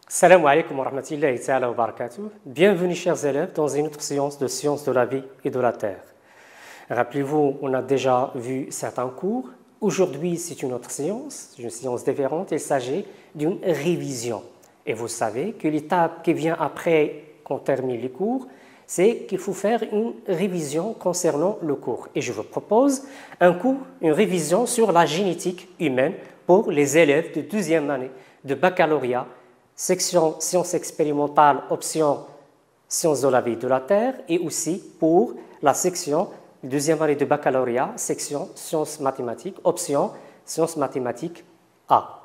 Salam alaikum wa rahmatullahi ta'ala wa barakatuh. Bienvenue chers élèves dans une autre séance de sciences de la vie et de la terre. Rappelez-vous, on a déjà vu certains cours. Aujourd'hui, c'est une autre séance, une séance différente. Il s'agit d'une révision. Et vous savez que l'étape qui vient après qu'on termine les cours, c'est qu'il faut faire une révision concernant le cours. Et je vous propose une révision sur la génétique humaine pour les élèves de 12e année de baccalauréat, section sciences expérimentales, option sciences de la vie et de la terre, et aussi pour la section deuxième année de baccalauréat, section sciences mathématiques, option sciences mathématiques A.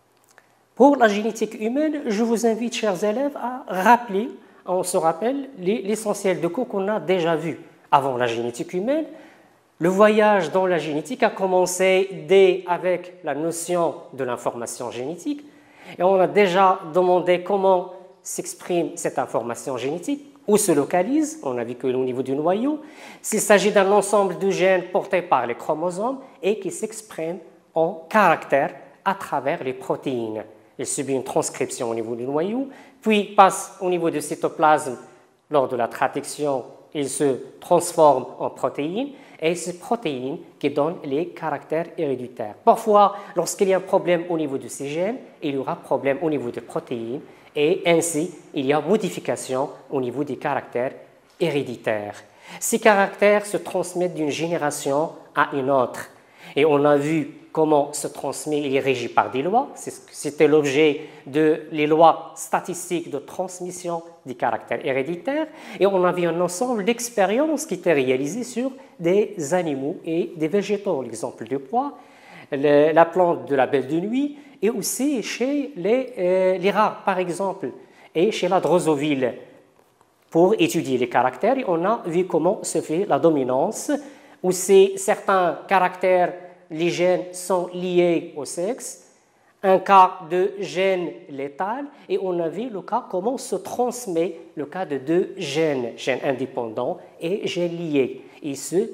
Pour la génétique humaine, je vous invite, chers élèves, à rappeler, on se rappelle, l'essentiel de cours qu'on a déjà vu avant la génétique humaine. Le voyage dans la génétique a commencé avec la notion de l'information génétique. Et on a déjà demandé comment s'exprime cette information génétique, où se localise, on a vu qu'au niveau du noyau, s'il s'agit d'un ensemble de gènes portés par les chromosomes et qui s'expriment en caractères à travers les protéines. Il subit une transcription au niveau du noyau, puis passe au niveau du cytoplasme lors de la traduction, il se transforme en protéines, et ces protéines qui donnent les caractères héréditaires. Parfois, lorsqu'il y a un problème au niveau de ces gènes, il y aura problème au niveau des protéines, et ainsi, il y a modification au niveau des caractères héréditaires. Ces caractères se transmettent d'une génération à une autre. Et on a vu comment se transmet, il est régi par des lois. C'était l'objet des lois statistiques de transmission des caractères héréditaires. Et on a vu un ensemble d'expériences qui étaient réalisées sur des animaux et des végétaux. L'exemple du pois, la plante de la belle de nuit, et aussi chez les rats, par exemple, et chez la drosophile. Pour étudier les caractères, on a vu comment se fait la dominance, où certains caractères, les gènes sont liés au sexe, un cas de gène létal, et on a vu le cas comment se transmet le cas de deux gènes indépendants et gènes liés. Et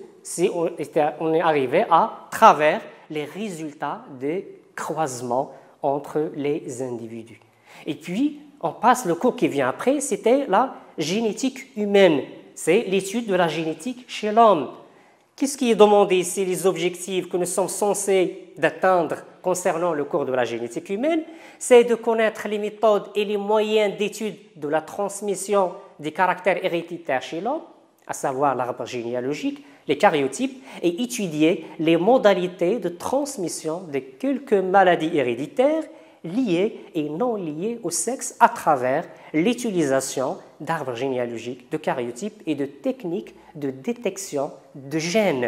on est arrivé à travers les résultats des croisements entre les individus. Et puis, on passe le cours qui vient après, c'était la génétique humaine. C'est l'étude de la génétique chez l'homme. Qu'est-ce qui est demandé ici, les objectifs que nous sommes censés d'atteindre concernant le cours de la génétique humaine? C'est de connaître les méthodes et les moyens d'étude de la transmission des caractères héréditaires chez l'homme, à savoir l'arbre généalogique, les karyotypes, et étudier les modalités de transmission de quelques maladies héréditaires liées et non liées au sexe à travers l'utilisation d'arbres généalogiques, de karyotypes et de techniques de détection de gènes.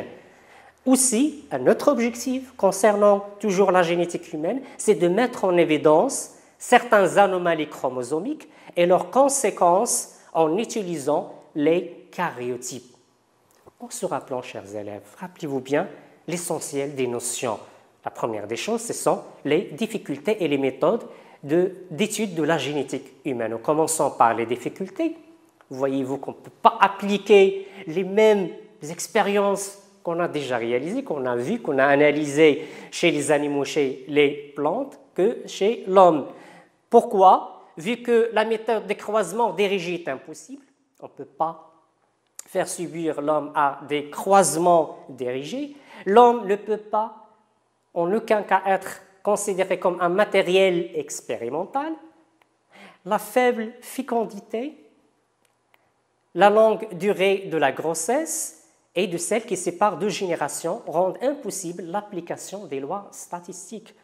Aussi, un autre objectif concernant toujours la génétique humaine, c'est de mettre en évidence certaines anomalies chromosomiques et leurs conséquences en utilisant les karyotypes. En se rappelant, chers élèves, rappelez-vous bien l'essentiel des notions. La première des choses, ce sont les difficultés et les méthodes d'étude de la génétique humaine. En commençant par les difficultés, voyez-vous qu'on ne peut pas appliquer les mêmes expériences qu'on a déjà réalisées, qu'on a vues, qu'on a analysées chez les animaux, chez les plantes, que chez l'homme. Pourquoi? Vu que la méthode de croisement dirigé est impossible, on ne peut pas faire subir l'homme à des croisements dirigés, l'homme ne peut pas en aucun cas être considéré comme un matériel expérimental. La faible fécondité, la longue durée de la grossesse et de celle qui sépare deux générations rendent impossible l'application des lois statistiques.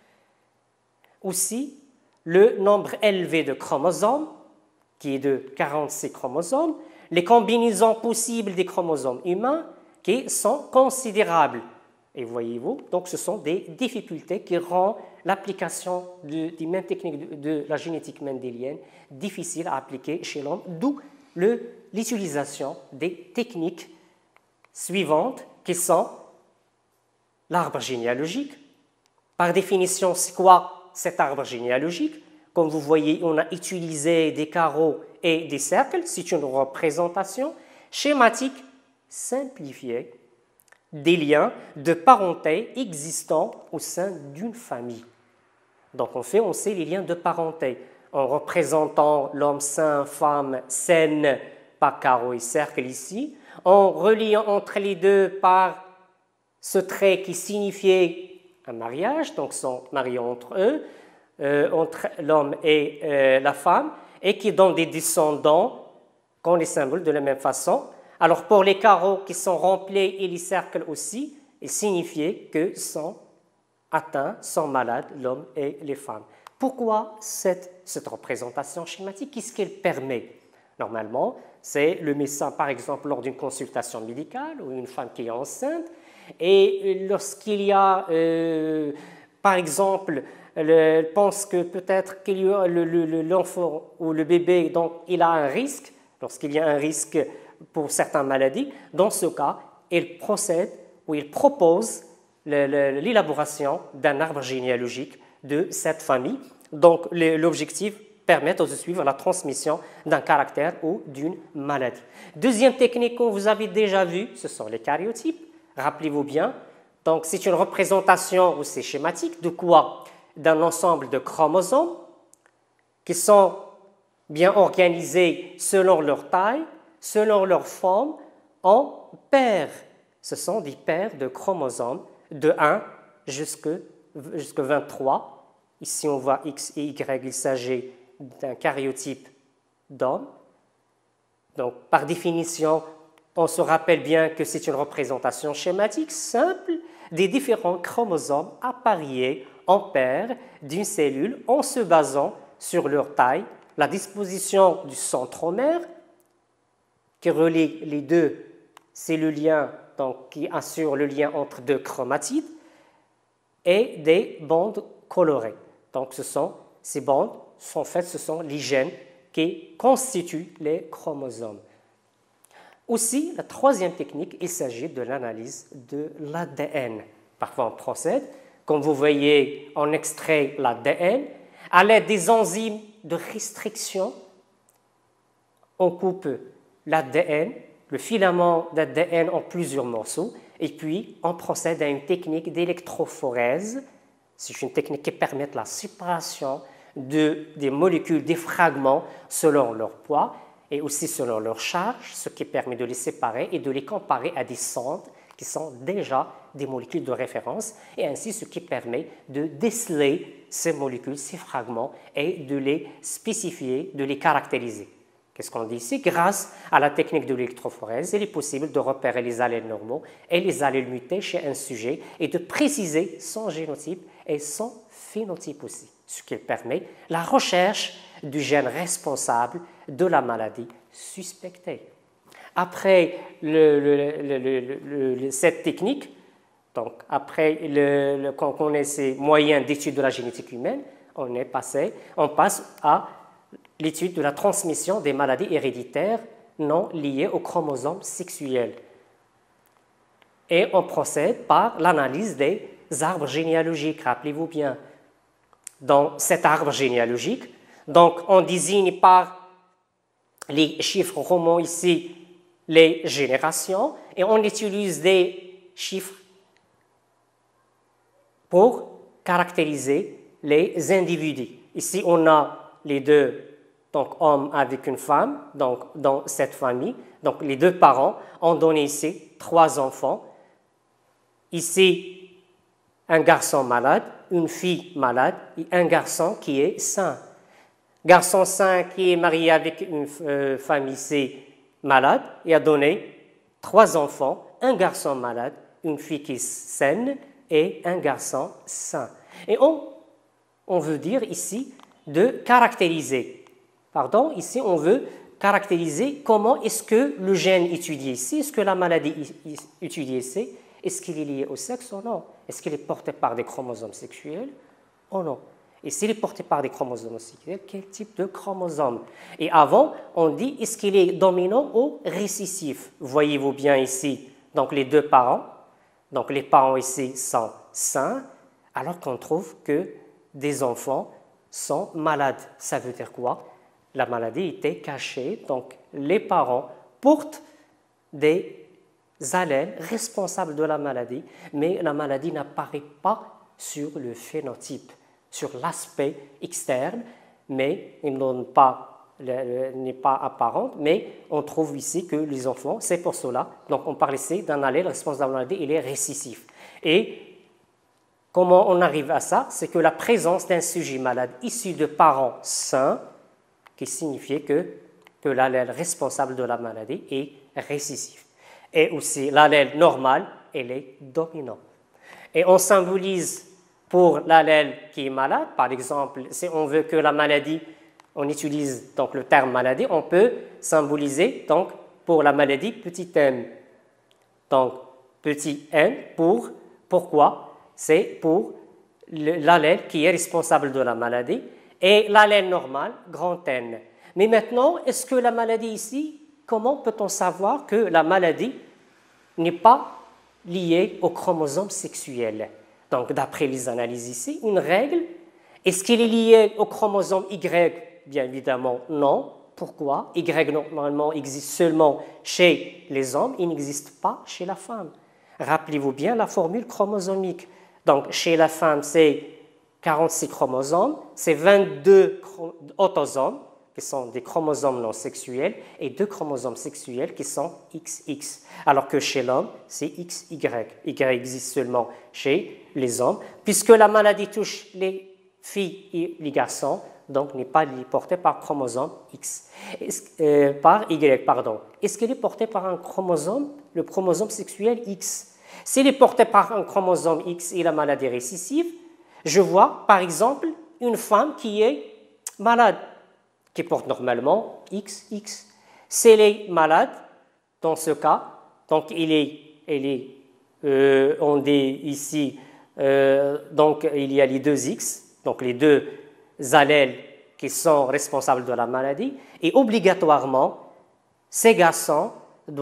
Aussi, le nombre élevé de chromosomes, qui est de 46 chromosomes, les combinaisons possibles des chromosomes humains qui sont considérables. Et voyez-vous, donc ce sont des difficultés qui rendent l'application des mêmes techniques de la génétique mendélienne difficile à appliquer chez l'homme, d'où l'utilisation des techniques suivantes qui sont l'arbre généalogique. Par définition, c'est quoi cet arbre généalogique? Comme vous voyez, on a utilisé des carreaux et des cercles, c'est une représentation schématique simplifiée des liens de parenté existants au sein d'une famille. Donc on sait les liens de parenté. en représentant l'homme sain, femme saine par carreau et cercle ici, en reliant entre les deux par ce trait qui signifiait un mariage, donc sont mariés entre eux, entre l'homme et la femme, et qui donnent des descendants qui ont les symboles de la même façon. Alors pour les carreaux qui sont remplis et les cercles aussi, il signifiait que sont atteints, sont malades, l'homme et les femmes. Pourquoi cette représentation schématique? Qu'est-ce qu'elle permet? Normalement, c'est le médecin, par exemple, lors d'une consultation médicale ou une femme qui est enceinte, et lorsqu'il y a, par exemple, pense que peut-être qu'il y a l'enfant ou le bébé, donc il a un risque, lorsqu'il y a un risque pour certaines maladies, dans ce cas, il procède ou il propose l'élaboration d'un arbre généalogique de cette famille. Donc l'objectif permet de suivre la transmission d'un caractère ou d'une maladie. Deuxième technique que vous avez déjà vue, ce sont les karyotypes. Rappelez-vous bien, donc c'est une représentation ou c'est schématique de quoi? D'un ensemble de chromosomes qui sont bien organisés selon leur taille, selon leur forme, en paires. Ce sont des paires de chromosomes de 1 jusqu'à 23. Ici, on voit X et Y, il s'agit d'un karyotype d'homme. Donc, par définition, on se rappelle bien que c'est une représentation schématique simple des différents chromosomes appariés en paires d'une cellule en se basant sur leur taille, la disposition du centromère qui relie les deux, c'est le lien donc, qui assure le lien entre deux chromatides, et des bandes colorées. Donc ces bandes, en fait, ce sont les gènes qui constituent les chromosomes. Aussi, la troisième technique, il s'agit de l'analyse de l'ADN. Parfois, on procède, comme vous voyez, on extrait l'ADN. À l'aide des enzymes de restriction, on coupe l'ADN, le filament d'ADN en plusieurs morceaux, et puis on procède à une technique d'électrophorèse. C'est une technique qui permet la séparation des molécules, des fragments selon leur poids et aussi selon leur charge, ce qui permet de les séparer et de les comparer à des sondes qui sont déjà des molécules de référence, et ainsi ce qui permet de déceler ces molécules, ces fragments, et de les spécifier, de les caractériser. Qu'est-ce qu'on dit ici? Grâce à la technique de l'électrophorèse, il est possible de repérer les allèles normaux et les allèles mutés chez un sujet et de préciser son génotype et son phénotype aussi, ce qui permet la recherche du gène responsable de la maladie suspectée. Après cette technique, donc après qu'on connaît ces moyens d'étude de la génétique humaine, on passe à l'étude de la transmission des maladies héréditaires non liées aux chromosomes sexuels. Et on procède par l'analyse des arbres généalogiques, rappelez-vous bien. Dans cet arbre généalogique, donc on désigne par les chiffres romains ici les générations, et on utilise des chiffres pour caractériser les individus. Ici, on a les deux, donc homme avec une femme, donc dans cette famille. Donc les deux parents ont donné ici 3 enfants. Ici, un garçon malade, une fille malade et un garçon qui est sain. Garçon sain qui est marié avec une femme ici malade et a donné 3 enfants, un garçon malade, une fille qui est saine et un garçon sain. Et on veut dire ici de caractériser. Pardon, ici on veut caractériser comment est-ce que le gène étudié ici, est-ce que la maladie étudiée ici, est-ce qu'il est lié au sexe ou non? Est-ce qu'il est porté par des chromosomes sexuels ou non? Et s'il est porté par des chromosomes sexuels, quel type de chromosome? Et avant, on dit est-ce qu'il est dominant ou récessif? Voyez-vous bien ici, donc les deux parents, donc les parents ici sont sains, alors qu'on trouve que des enfants sont malades. Ça veut dire quoi? La maladie était cachée, donc les parents portent des allèles responsables de la maladie, mais la maladie n'apparaît pas sur le phénotype, sur l'aspect externe, mais il n'est pas apparente, mais on trouve ici que les enfants, c'est pour cela. Donc on parle ici d'un allèle responsable de la maladie, il est récessif. Et comment on arrive à ça? C'est que la présence d'un sujet malade issu de parents sains, qui signifie que l'allèle responsable de la maladie est récessif. Et aussi l'allèle normal, il est dominant. Et on symbolise pour l'allèle qui est malade, par exemple, si on veut que la maladie, on utilise donc le terme maladie, on peut symboliser donc pour la maladie petit m. Donc petit m pourquoi? C'est pour l'allèle qui est responsable de la maladie et l'allèle normal grand N. Mais maintenant, est-ce que la maladie ici, comment peut-on savoir que la maladie n'est pas liée au chromosome sexuel? Donc, d'après les analyses ici, une règle, est-ce qu'il est lié au chromosome Y? Bien évidemment, non. Pourquoi? Y, normalement, existe seulement chez les hommes, il n'existe pas chez la femme. Rappelez-vous bien la formule chromosomique. Donc, chez la femme, c'est 46 chromosomes, c'est 22 autosomes, qui sont des chromosomes non sexuels, et 2 chromosomes sexuels qui sont XX. Alors que chez l'homme, c'est XY. Y existe seulement chez les hommes. Puisque la maladie touche les filles et les garçons, donc n'est pas portée par chromosome X. Par Y, pardon. Est-ce qu'elle est portée par un chromosome, le chromosome sexuel X? S'il est porté par un chromosome X et la maladie récessive, je vois par exemple une femme qui est malade, qui porte normalement XX. Si elle est malade, dans ce cas, donc on dit ici, donc il y a les deux X, donc les deux allèles qui sont responsables de la maladie, et obligatoirement, ces garçons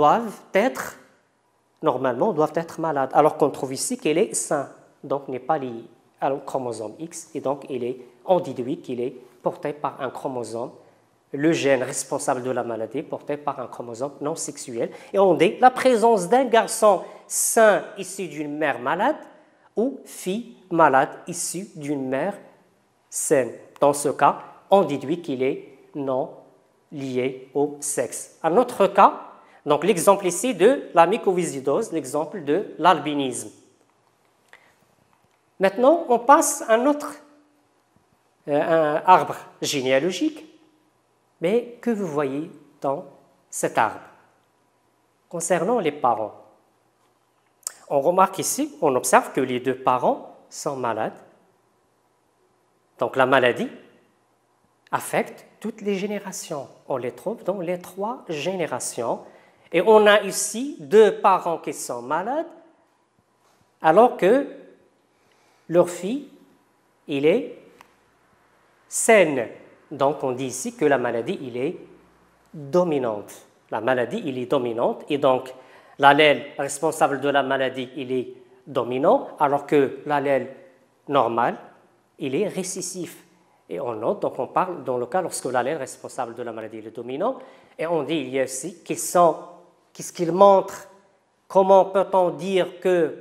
normalement doivent être malades, alors qu'on trouve ici qu'elle est sain, donc n'est pas liée au chromosome X, et donc on déduit qu'il est porté par un chromosome, le gène responsable de la maladie porté par un chromosome non sexuel, et on dit la présence d'un garçon sain issu d'une mère malade ou fille malade issue d'une mère saine. Dans ce cas, on déduit qu'il est non lié au sexe. Un autre cas, donc l'exemple ici de la mycoviscidose, l'exemple de l'albinisme. Maintenant, on passe à un arbre généalogique. Mais que vous voyez dans cet arbre? Concernant les parents, on remarque ici, on observe que les deux parents sont malades. Donc la maladie affecte toutes les générations. On les trouve dans les 3 générations. Et on a ici 2 parents qui sont malades, alors que leur fille, il est saine. Donc on dit ici que la maladie, il est dominante. La maladie, il est dominante, et donc l'allèle responsable de la maladie, il est dominant, alors que l'allèle normal, il est récessif. Et on note, donc on parle dans le cas lorsque l'allèle responsable de la maladie est dominant, et on dit il y a aussi qu'est-ce qu'il montre, comment peut-on dire que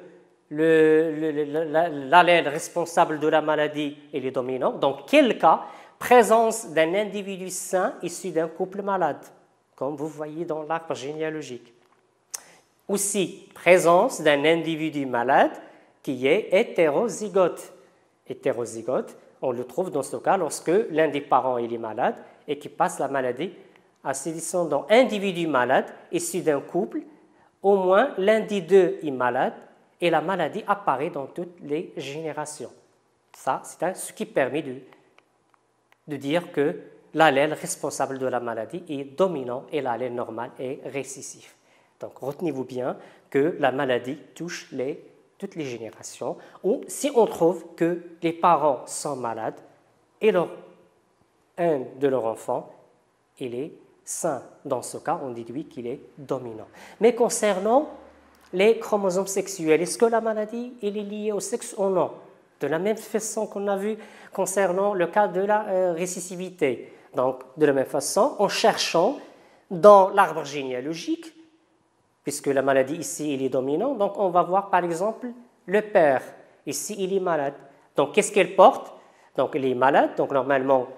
l'allèle responsable de la maladie est dominant, dans quel cas? Présence d'un individu sain issu d'un couple malade, comme vous voyez dans l'arbre généalogique. Aussi, présence d'un individu malade qui est hétérozygote. Hétérozygote, on le trouve dans ce cas lorsque l'un des parents est malade et qui passe la maladie à ses descendants. Individu malade issu d'un couple, au moins l'un des deux est malade et la maladie apparaît dans toutes les générations. Ça, c'est ce qui permet de dire que l'allèle responsable de la maladie est dominant et l'allèle normal est récessif. Donc, retenez-vous bien que la maladie touche toutes les générations, ou si on trouve que les parents sont malades et un de leurs enfants, il est sain. Dans ce cas, on déduit qu'il est dominant. Mais concernant les chromosomes sexuels, est-ce que la maladie est liée au sexe ou non? De la même façon qu'on a vu concernant le cas de la récessivité. Donc, de la même façon, en cherchant dans l'arbre généalogique, puisque la maladie ici, il est dominant, donc on va voir par exemple le père. Ici, il est malade. Donc, qu'est-ce qu'elle porte? Donc, il est malade, donc normalement,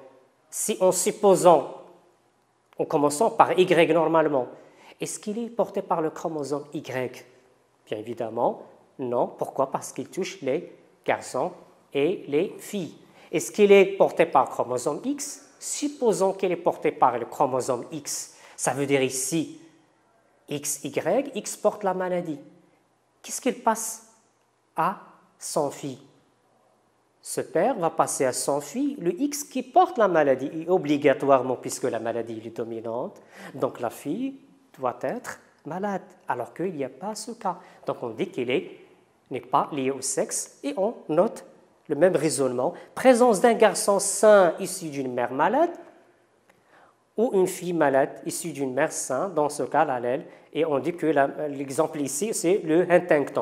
si en supposant, en commençant par Y normalement, est-ce qu'il est porté par le chromosome Y? Bien évidemment, non. Pourquoi? Parce qu'il touche les garçons et les filles. Est-ce qu'il est porté par le chromosome X? Supposons qu'il est porté par le chromosome X. Ça veut dire ici, XY, X porte la maladie. Qu'est-ce qu'il passe à son fille? Ce père va passer à son fille le X qui porte la maladie, et obligatoirement, puisque la maladie est dominante, donc la fille doit être malade, alors qu'il n'y a pas ce cas. Donc on dit qu'il n'est pas lié au sexe, et on note le même raisonnement. Présence d'un garçon sain issu d'une mère malade, ou une fille malade issue d'une mère saine, dans ce cas l'allèle, et on dit que l'exemple ici, c'est le Huntington.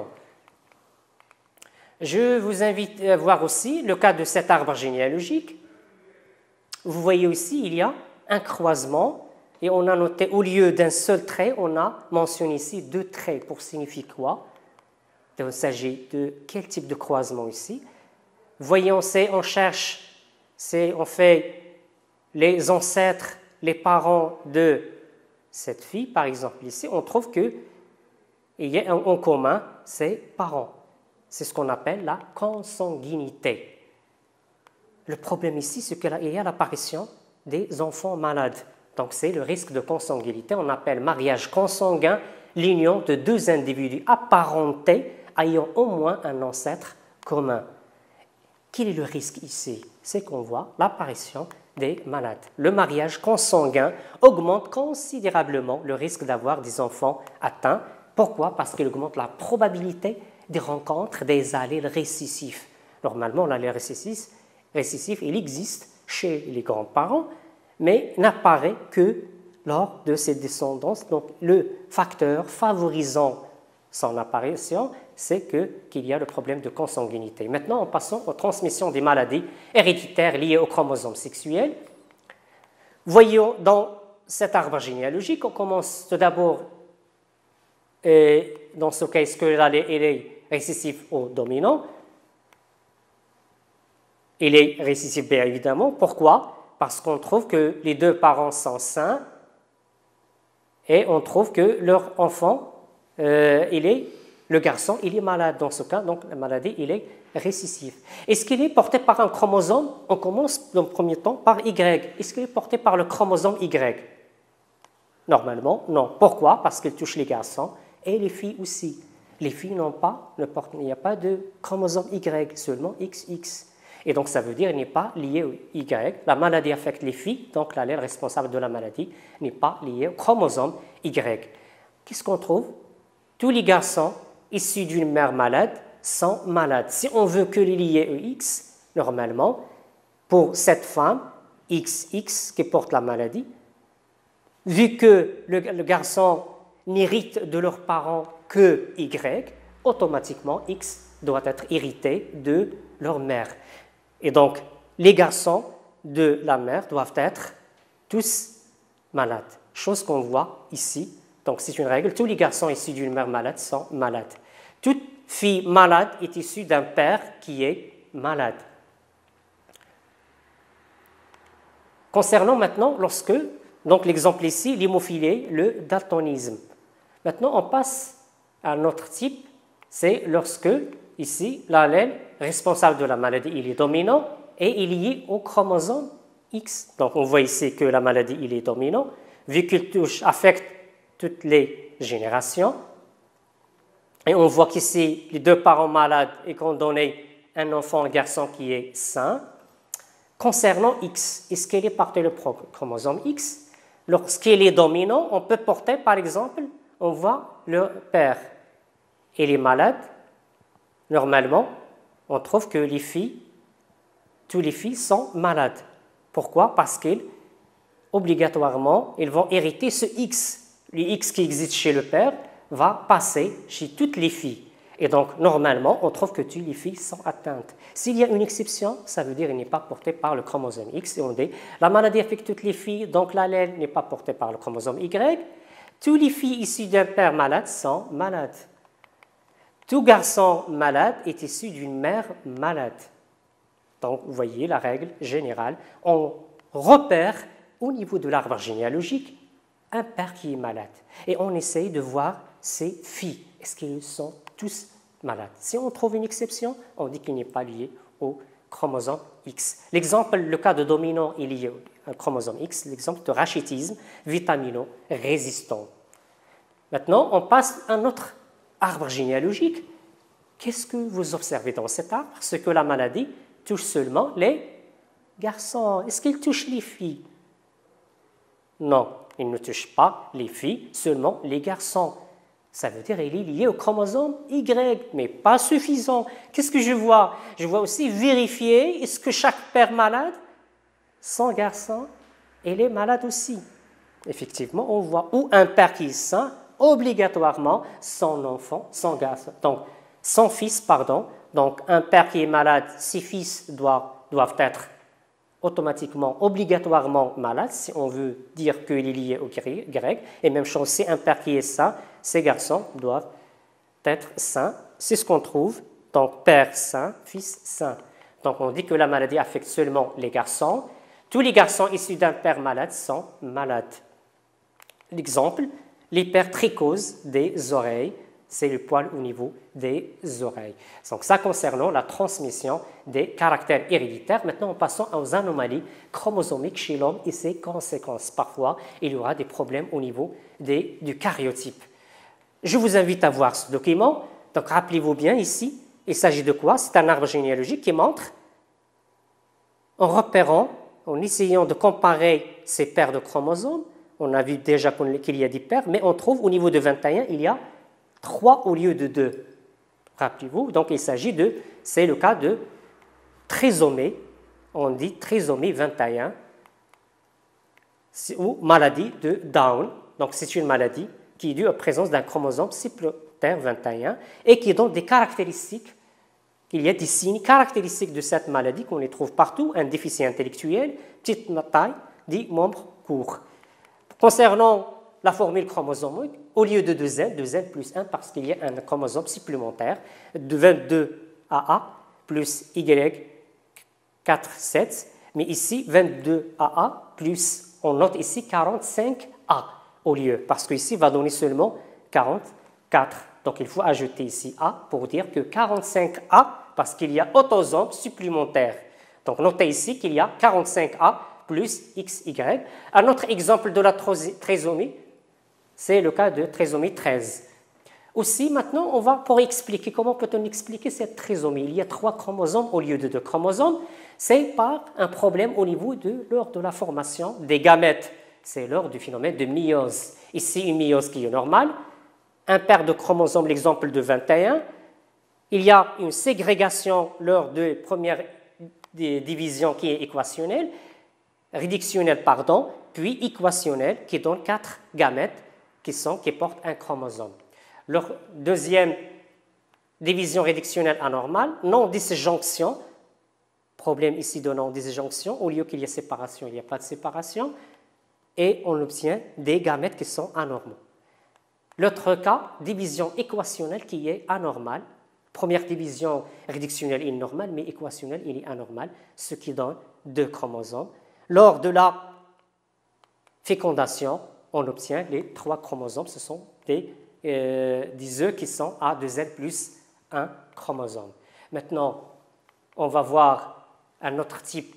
Je vous invite à voir aussi le cas de cet arbre généalogique. Vous voyez aussi, il y a un croisement, et on a noté, au lieu d'un seul trait, on a mentionné ici 2 traits pour signifier quoi? Il s'agit de quel type de croisement ici? Voyez, on cherche, on fait les ancêtres, les parents de cette fille, par exemple ici, on trouve qu'il y a en commun ses parents. C'est ce qu'on appelle la consanguinité. Le problème ici, c'est qu'il y a l'apparition des enfants malades. Donc c'est le risque de consanguinité. On appelle mariage consanguin l'union de 2 individus apparentés ayant au moins un ancêtre commun. Quel est le risque ici? C'est qu'on voit l'apparition des malades. Le mariage consanguin augmente considérablement le risque d'avoir des enfants atteints. Pourquoi? Parce qu'il augmente la probabilité des rencontres des allèles récessifs. Normalement, l'allèle récessif, il existe chez les grands-parents, mais n'apparaît que lors de ses descendances. Donc, le facteur favorisant son apparition, c'est qu'il y a le problème de consanguinité. Maintenant, en passant aux transmissions des maladies héréditaires liées aux chromosomes sexuels. Voyons dans cet arbre généalogique, on commence tout d'abord, dans ce cas, est-ce que l'allèle est récessif ou dominant? Il est récessif, bien évidemment. Pourquoi? Parce qu'on trouve que les 2 parents sont sains et on trouve que leur enfant, le garçon, il est malade dans ce cas, donc la maladie, il est récessif. Est-ce qu'il est porté par un chromosome? On commence dans le premier temps par Y. Est-ce qu'il est porté par le chromosome Y? Normalement, non. Pourquoi? Parce qu'il touche les garçons et les filles aussi. Les filles il n'y a pas de chromosome Y, seulement XX. Et donc, ça veut dire qu'il n'est pas lié au Y. La maladie affecte les filles, donc l'allèle responsable de la maladie n'est pas lié au chromosome Y. Qu'est-ce qu'on trouve? Tous les garçons issus d'une mère malade sont malades. Si on veut que les lier au X, normalement, pour cette femme, XX, qui porte la maladie, vu que le garçon n'hérite de leurs parents que Y, automatiquement X doit être hérité de leur mère. Et donc, les garçons de la mère doivent être tous malades. Chose qu'on voit ici. Donc, c'est une règle. Tous les garçons issus d'une mère malade sont malades. Toute fille malade est issue d'un père qui est malade. Concernant maintenant, donc l'exemple ici, l'hémophilie, le daltonisme. Maintenant, on passe à un autre type, c'est lorsque, ici, l'allèle responsable de la maladie, il est dominant et il est lié au chromosome X. Donc, on voit ici que la maladie, il est dominant, vu qu'il affecte toutes les générations. Et on voit qu'ici, les 2 parents malades et qu'on donné un enfant, un garçon qui est sain. Concernant X, est-ce qu'il est porté le chromosome X? Lorsqu'il est dominant, on peut porter, par exemple, on voit le père. Il est malade. Normalement, on trouve que toutes les filles sont malades. Pourquoi? Parce qu'obligatoirement, ils vont hériter ce X. Le X qui existe chez le père va passer chez toutes les filles. Et donc, normalement, on trouve que toutes les filles sont atteintes. S'il y a une exception, ça veut dire qu'il n'est pas porté par le chromosome X. Et on dit, la maladie affecte toutes les filles, donc l'allèle n'est pas porté par le chromosome Y. Toutes les filles issues d'un père malade sont malades. Tout garçon malade est issu d'une mère malade. Donc, vous voyez la règle générale. On repère au niveau de l'arbre généalogique un père qui est malade. Et on essaye de voir ses filles. Est-ce qu'ils sont tous malades? Si on trouve une exception, on dit qu'il n'est pas lié au chromosome X. L'exemple, le cas de dominant est lié au chromosome X, l'exemple de rachitisme vitamino-résistant. Maintenant, on passe à notre arbre généalogique. Qu'est-ce que vous observez dans cet arbre? C'est que la maladie touche seulement les garçons. Est-ce qu'il touche les filles? Non, il ne touche pas les filles, seulement les garçons. Ça veut dire qu'il est lié au chromosome Y, mais pas suffisant. Qu'est-ce que je vois? Je vois aussi vérifier, est-ce que chaque père malade, son garçon, il est malade aussi. Effectivement, on voit où un père qui est sain, obligatoirement, son enfant, son garçon, donc son fils, pardon. Donc un père qui est malade, ses fils doivent être automatiquement, obligatoirement malade, si on veut dire qu'il est lié au Y. Et même chose, si un père qui est sain, ces garçons doivent être sains. C'est ce qu'on trouve. Donc, père sain, fils sain. Donc, on dit que la maladie affecte seulement les garçons. Tous les garçons issus d'un père malade sont malades. L'exemple, l'hypertrichose des oreilles, c'est le poil au niveau des oreilles. Donc, ça concernant la transmission des caractères héréditaires. Maintenant, passons aux anomalies chromosomiques chez l'homme et ses conséquences. Parfois, il y aura des problèmes au niveau du karyotype. Je vous invite à voir ce document. Donc, rappelez-vous bien ici, il s'agit de quoi? C'est un arbre généalogique qui montre, en repérant, en essayant de comparer ces paires de chromosomes, on a vu déjà qu'il y a des paires, mais on trouve au niveau de 21, il y a 3 au lieu de 2. Rappelez-vous, donc il s'agit c'est le cas de trisomie, on dit trisomie 21, ou maladie de Down. Donc c'est une maladie qui est due à la présence d'un chromosome supplémentaire 21 et qui donne des caractéristiques. Il y a des signes caractéristiques de cette maladie qu'on les trouve partout, un déficit intellectuel, petite taille, des membres courts. Concernant la formule chromosomique, au lieu de 2N plus 1 parce qu'il y a un chromosome supplémentaire de 22AA plus Y47, mais ici 22AA plus, on note ici 45A au lieu, parce qu'ici va donner seulement 44. Donc il faut ajouter ici A pour dire que 45A parce qu'il y a autosome supplémentaire. Donc notez ici qu'il y a 45A plus XY. Un autre exemple de la trisomie, c'est le cas de trisomie 13. Aussi, maintenant, on va pour expliquer, comment peut-on expliquer cette trisomie? Il y a 3 chromosomes au lieu de 2 chromosomes. C'est par un problème au niveau lors de la formation des gamètes. C'est lors du phénomène de myose. Ici, une myose qui est normale. Un paire de chromosomes, l'exemple de 21. Il y a une ségrégation lors de première division qui est équationnelle, réductionnelle, pardon, puis équationnelle qui donne 4 gamètes qui portent un chromosome. Leur deuxième division réductionnelle anormale, non-disjonction, problème ici de non-disjonction, au lieu qu'il y ait séparation, il n'y a pas de séparation, et on obtient des gamètes qui sont anormaux. L'autre cas, division équationnelle qui est anormale. Première division réductionnelle est normale, mais équationnelle il est anormal, ce qui donne 2 chromosomes. Lors de la fécondation, on obtient les 3 chromosomes. Ce sont des œufs qui sont à 2N plus 1 chromosome. Maintenant, on va voir un autre type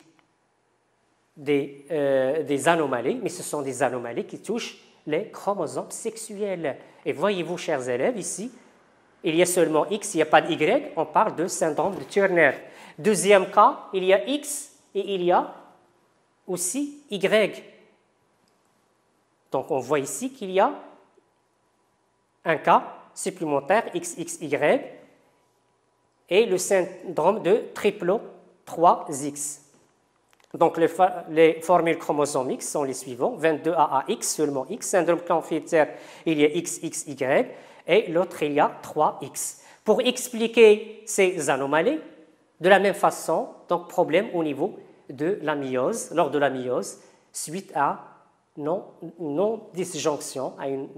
des anomalies, mais ce sont des anomalies qui touchent les chromosomes sexuels. Et voyez-vous, chers élèves, ici, il y a seulement X, il n'y a pas de Y, on parle de syndrome de Turner. Deuxième cas, il y a X et il y a aussi Y. Donc, on voit ici qu'il y a un cas supplémentaire XXY et le syndrome de triplo 3X. Donc, les formules chromosomiques sont les suivants. 22AAX, seulement X. Syndrome Klinefelter, il y a XXY. Et l'autre, il y a 3X. Pour expliquer ces anomalies, de la même façon, donc problème au niveau de la myose, lors de la myose, suite à une non-disjonction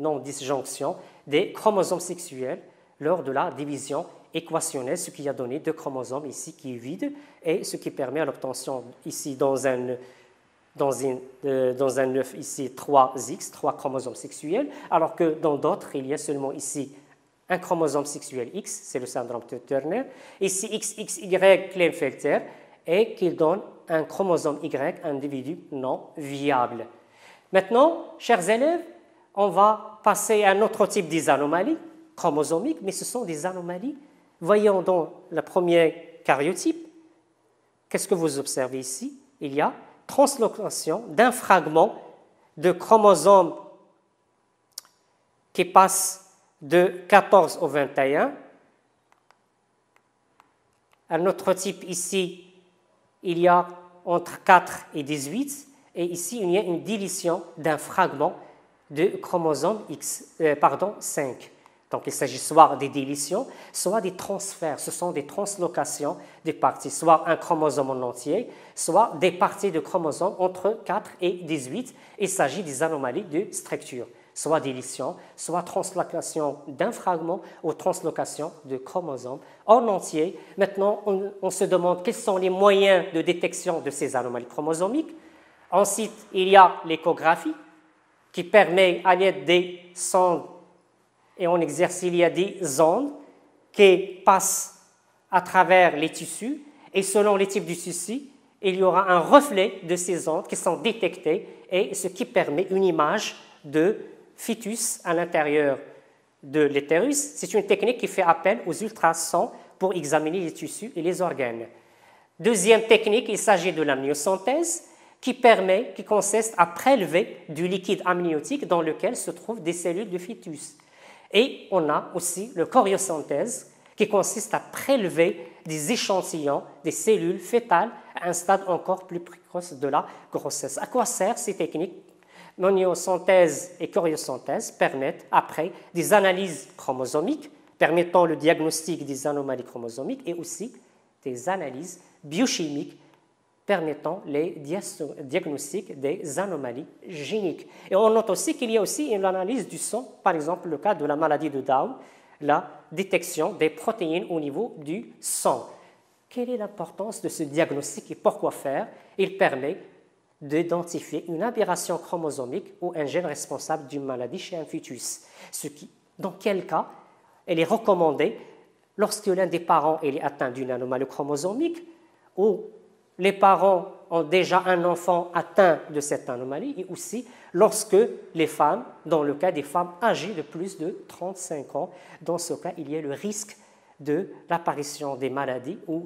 des chromosomes sexuels lors de la division équationnelle, ce qui a donné 2 chromosomes ici qui est vide et ce qui permet à l'obtention ici dans un dans un œuf ici 3X, 3 chromosomes sexuels, alors que dans d'autres, il y a seulement ici un chromosome sexuel X, c'est le syndrome de Turner, ici XXY Klinefelter, et qui donne un chromosome Y, un individu non viable. Maintenant, chers élèves, on va passer à un autre type d'anomalies chromosomiques, mais ce sont des anomalies. Voyons dans le premier karyotype, qu'est-ce que vous observez ici? Il y a translocation d'un fragment de chromosome qui passe de 14 au 21. Un autre type ici, il y a entre 4 et 18. Et ici, il y a une dilution d'un fragment de chromosome 5. Donc, il s'agit soit des dilutions, soit des transferts. Ce sont des translocations des parties, soit un chromosome en entier, soit des parties de chromosomes entre 4 et 18. Il s'agit des anomalies de structure, soit dilution, soit translocation d'un fragment ou translocation de chromosomes en entier. Maintenant, on se demande quels sont les moyens de détection de ces anomalies chromosomiques. Ensuite, il y a l'échographie qui permet, à l'aide des sondes, et en exercice, il y a des ondes qui passent à travers les tissus, et selon les types de tissus, il y aura un reflet de ces ondes qui sont détectées, et ce qui permet une image de fœtus à l'intérieur de l'utérus. C'est une technique qui fait appel aux ultrasons pour examiner les tissus et les organes. Deuxième technique, il s'agit de l'amniosynthèse, qui consiste à prélever du liquide amniotique dans lequel se trouvent des cellules de fœtus. Et on a aussi le choriosynthèse, qui consiste à prélever des échantillons des cellules fœtales à un stade encore plus précoce de la grossesse. À quoi servent ces techniques? Amniosynthèse et choriosynthèse permettent après des analyses chromosomiques, permettant le diagnostic des anomalies chromosomiques et aussi des analyses biochimiques permettant les diagnostics des anomalies géniques. Et on note aussi qu'il y a aussi une analyse du sang, par exemple le cas de la maladie de Down, la détection des protéines au niveau du sang. Quelle est l'importance de ce diagnostic et pourquoi faire? Il permet d'identifier une aberration chromosomique ou un gène responsable d'une maladie chez un fœtus. Dans quel cas elle est recommandée lorsque l'un des parents est atteint d'une anomalie chromosomique ou les parents ont déjà un enfant atteint de cette anomalie et aussi lorsque les femmes, dans le cas des femmes âgées de plus de 35 ans, dans ce cas, il y a le risque de l'apparition des maladies ou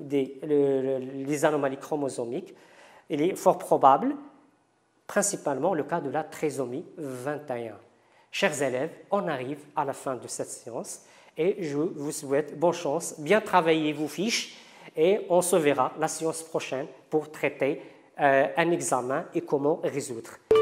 des anomalies chromosomiques. Il est fort probable, principalement le cas de la trisomie 21. Chers élèves, on arrive à la fin de cette séance et je vous souhaite bonne chance, bien travailler vos fiches. Et on se verra la séance prochaine pour traiter un examen et comment résoudre.